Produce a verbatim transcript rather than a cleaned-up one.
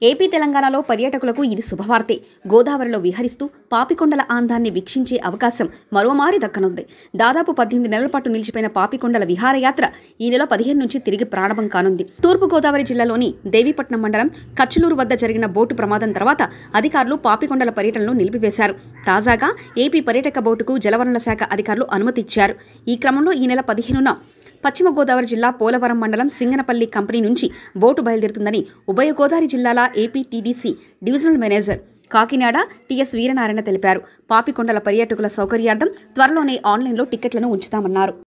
AP తెలంగాణలో పర్యాటకులకు ఇది శుభవార్తే. గోదావరిలో విహరిస్తూ పాపికొండల ఆందాన్ని వీక్షించే అవకాశం మరోమారి దక్కనుంది. దాదాపు పద్దెనిమిది నెలల పాటు నిలిచిపోయిన పాపికొండల విహారయాత్ర ఈ నెల పదిహేను నుంచి తిరిగి ప్రారంభం కానుంది. తూర్పు గోదావరి జిల్లాలోని దేవీపట్నం మండలం కచ్చులూరు వద్ద జరిగిన బోటు ప్రమాదం తర్వాత అధికారులు పాపికొండల పర్యటనను నిలిపివేశారు. తాజాగా ఏపీ పర్యాటక బోటుకు జలవనరుల శాఖ అధికారులు అనుమతి ఇచ్చారు. ఈ క్రమంలో ఈ నెల పదిహేనున పశ్చిమ గోదావరి జిల్లా పోలవరం మండలం సింగనపల్లి కంపెనీ నుంచి బోటు బయలుదేరుతుందని ఉభయ గోదావరి జిల్లాల AP TDC divisional manager Kakinada TS Veeranarayana తెలిపారు. పాపికొండల పర్యాటకుల సౌకర్యార్థం త్వరలోనే ఆన్లైన్లో టికెట్లను ఉంచుతామన్నారు.